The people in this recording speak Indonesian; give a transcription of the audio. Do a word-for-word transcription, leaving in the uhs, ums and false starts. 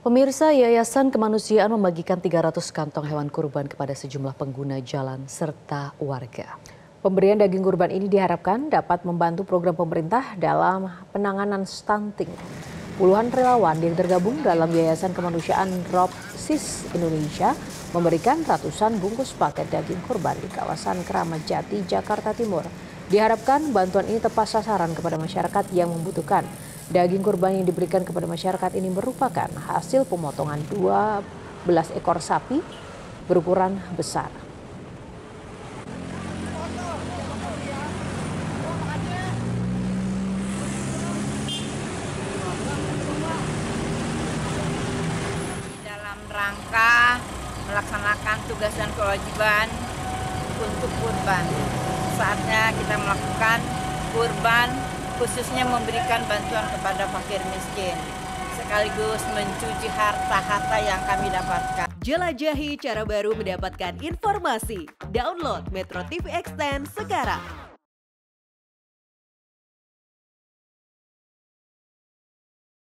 Pemirsa, Yayasan Kemanusiaan membagikan tiga ratus kantong hewan kurban kepada sejumlah pengguna jalan serta warga. Pemberian daging kurban ini diharapkan dapat membantu program pemerintah dalam penanganan stunting. Puluhan relawan yang tergabung dalam Yayasan Kemanusiaan Ropsis Indonesia memberikan ratusan bungkus paket daging kurban di kawasan Keramat Jati, Jakarta Timur. Diharapkan bantuan ini tepat sasaran kepada masyarakat yang membutuhkan. Daging kurban yang diberikan kepada masyarakat ini merupakan hasil pemotongan dua belas ekor sapi berukuran besar. Dalam rangka melaksanakan tugas dan kewajiban untuk kurban, saatnya kita melakukan kurban, khususnya memberikan bantuan kepada fakir miskin, sekaligus mencuci harta-harta yang kami dapatkan. Jelajahi cara baru mendapatkan informasi. Download Metro T V Extend sekarang.